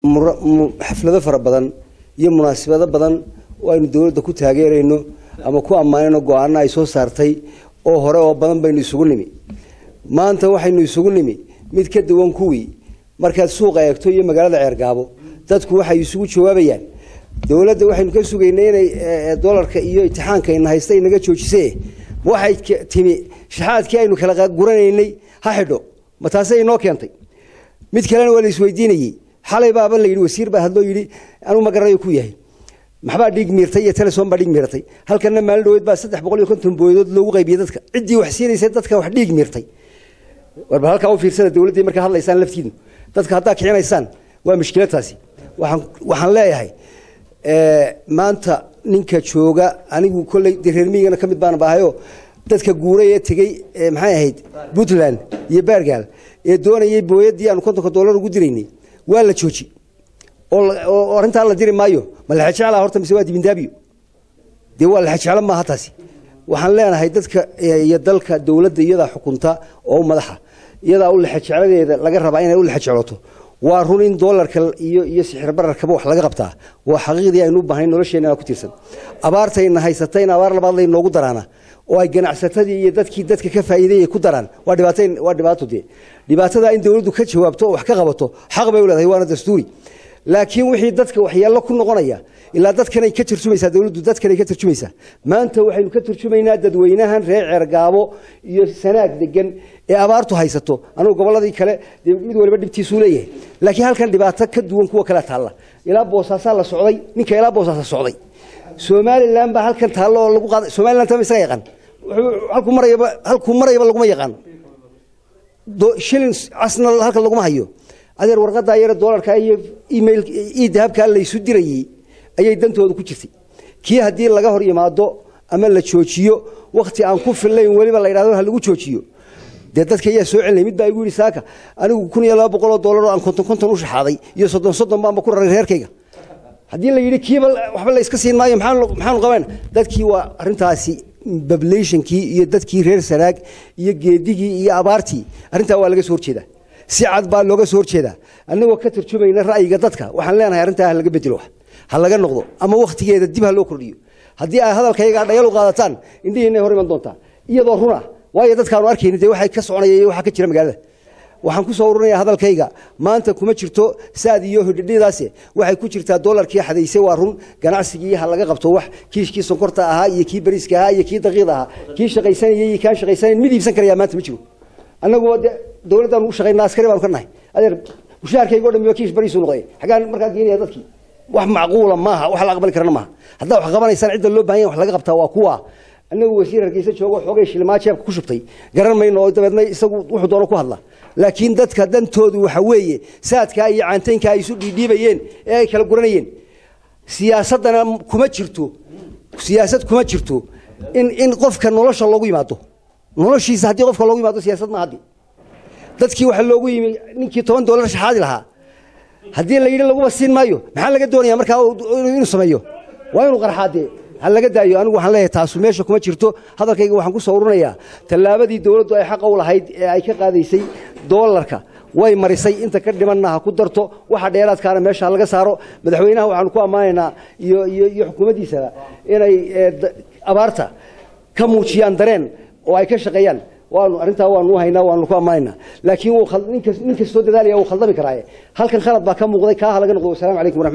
xaflado fara badan iyo munaasabado badan oo aynu dawladda ku taageerayno ama ku ammaanayno go'aano ay soo saartay oo hore oo badan baynu isugu nimi maanta waxaynu isugu nimi mid ka duwan kuwii markaad suuqa eegto iyo magaalada Ceergaabo dadku waxay isugu jawaabayaan dawladda waxaynu ka sugaynay inay dollarka iyo imtixaanka in haystay naga joojisay waxay timi shaxaadkii aynu kala guranaynay ha xidho ma taasay inoo keentay mid kalena wali isweydiinayay xalay baaba la yiri wasiir baa hadloo yiri anu ma garanayo ku yahay maxba dhig miirtay iyo teleson baa dhig miirtay halkana maal dhaweed baa 350 booyadood loogu qaybiyay dadka cidii wax siinaysa dadka wax dhig miirtay warba halka u fiirsada dawladda marka hadlaysaan laftiina dadka hadda kicinaysaan waa mushkiladaasi waxaan leeyahay maanta ninka jooga anigu kulay reermigana kamid baan baahayo dadka guuray ee tagay maxay ahayd Puntland iyo Bergal ee doonayay booyadii aan $50 ugu diraynay waa la jooji oo arinta la diri maayo ma la xajala horta mise waa dibindaabiyo waa la xajala ma hataasi waxaan leenahay dadka iyo dalka dawladda iyada xukunta oo madaxa iyada u la xajaladeeda laga rabaa inay u la xajalato waa run in dollarka iyo sixir bararka wax laga qabtaa waa xaqiiqdii aynu u baahnay nolosheena ku tirsan abaartayna haysatayna abaar labaad lay noogu daraana oo ay ganacsatadii iyo dadka ka faa'iideeyay ku daraan waa dhibaatada in dawladdu ka jawaabto wax ka qabato xaq bay u leedahay waana dastuuri laakiin wixii dadka waxyeello ku noqonaya ilaa dadkan ay ka turjumaysaa dawladdu dadkan ay ka turjumaysaa maanta waxaynu ka turjumaynaa dadweynahan reer Ceergaabo iyo Sanaag degan ee abaartu haysato anu goboladii kale mid waliba dhibtiisu leeyahay laakiin halkan dhibaato ka duwan kuwa kala taala ilaa Boosaaso la socday ninka ilaa Boosaaso socday Somaliland ba halkan taalo oo lagu qaaday Somaliland tama isaga yaqaan halku marayba lagu ma yaqaan shillings asna halka lagu ma hayo adeer warqada yar dollarka iyo email dahabka la isu dirayay ayay dantooda ku jirtay kii hadii laga hor yimaado ama la joojiyo waqti aan ku filayn waliba la yiraahdo ha lagu joojiyo dadka ayaa soo celinay mid baa igu yiri saaka anigu $1200 oo aan konton u shaxaaday iyo 30 baan ku raray reerkayga hadii la yiri kiiba waxba la iska siinaayo maxaan qaban dadkii waa arintaasi populationkii iyo dadkii reer Sanaag iyo geedigii iyo abaartii arinta waa laga soo horjeedaa si cad baa looga soo horjeedaa anagoo ka turjumayna ra'yiga dadka waxaan leenahay arinta laga bedelo ha laga noqdo ama waqtigeeda dib ha loo kordhiyo hadii ay hadalkayga dhayal u qaadataan indhihiina hor iman doontaa iyadoo runa waayo dadkaanu arkaynay waxay ka soconayeen waxa ka jira magaalada waxaan ku soo ururinayaa hadalkayga maanta kuma jirto saad iyo hidhidaasi waxay ku jirtaa dollarkii xadeysay waa run ganacsigii ha laga qabto wax kiishkii sonkorta ahaa iyo kii bariiska ahaa iyo kii daqiiq ahaa kii shaqaysanayay iyo kaan shaqaysanay mid iibsan karaya maanta ma jiro anagu dawladdan u shaqaynaa askari baan ka nahay adeer mushaarkayga oo dhammi kiish bariis u noqday xagaan markaa geenaya dadkii wax macquul maaha wax la aqbali karna maaha hadda wax qabanaysan cid loo baahan yahay wax laga qabtaa waa kuwa anagu wasiir hargeysa joogo xoogay shilmaa jeebka ku shubtay garan mayno oo dabeedna isagu wuxuu doono ku hadla laakiin dadka dantoodu waxa weeye saadka iyo caanteynka ay isu dhiibayeen ee ay kala guranayeen siyaasadana kuma jirto in qofka nolosha loogu yimaado noloshiisa hadii qofka loogu yimaado siyaasad ma hadii dadkii waxa loogu yimi ninkii $10 shaxaadi lahaa hadii la yiri lagu wasiin maayo maxaa laga doonayaa markaa inuu sameeyo waa inuu qarxaade hal laga daayo anigu waxaan leeyahay taas meesha kuma jirto hadalkayga waxaan ku soo ururinayaa talaabadii dawladdu ay xaq u lahayd ee ay ka qaadaysay dollarka way marisay inta ka dhimanna ku darto waxa dheeraadkaana meesha laga saaro madaxweynaha waxaan ku amaanaynaa iyo xukuumaddiisa inay abaarta ka muujiyaan dareen oo ay ka shaqeeyaan arintaa waanu haynaa waanu ku amaanaynaa laakiin ninka soo dadaalaya uu khaldami karaa halkan khalad baa ka muuqday ka laga noqdo. Assalaamu calaykum.